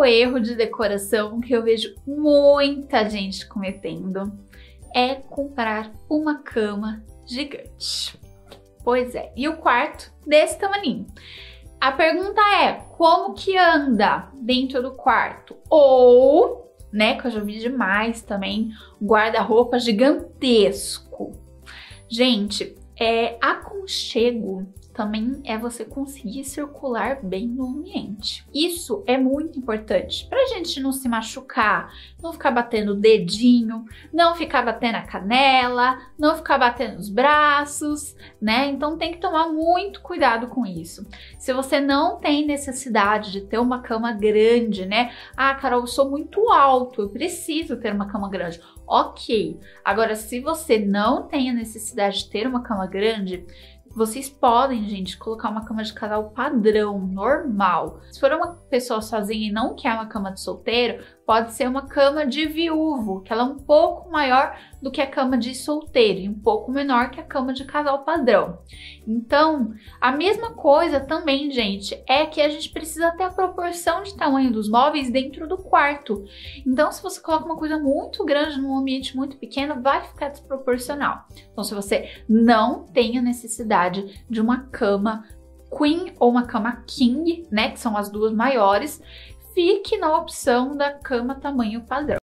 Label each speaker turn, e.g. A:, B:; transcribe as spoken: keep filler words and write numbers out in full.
A: outro erro de decoração que eu vejo muita gente cometendo é comprar uma cama gigante. Pois é, e o quarto desse tamaninho. A pergunta é, como que anda dentro do quarto? Ou, né, que eu já vi demais também, guarda-roupa gigantesco. Gente, é aconchego também é você conseguir circular bem no ambiente. Isso é muito importante pra gente não se machucar, não ficar batendo o dedinho, não ficar batendo a canela, não ficar batendo os braços, né? Então tem que tomar muito cuidado com isso. Se você não tem necessidade de ter uma cama grande, né? Ah, Carol, eu sou muito alto, eu preciso ter uma cama grande. Ok. Agora, se você não tem a necessidade de ter uma cama grande, vocês podem, gente, colocar uma cama de casal padrão, normal. Se for uma pessoa sozinha e não quer uma cama de solteiro, pode ser uma cama de viúvo, que ela é um pouco maior do que a cama de solteiro e um pouco menor que a cama de casal padrão. Então, a mesma coisa também, gente, é que a gente precisa ter a proporção de tamanho dos móveis dentro do quarto. Então, se você coloca uma coisa muito grande num ambiente muito pequeno, vai ficar desproporcional. Então, se você não tem a necessidade de uma cama queen ou uma cama king, né, que são as duas maiores, fique na opção da cama tamanho padrão.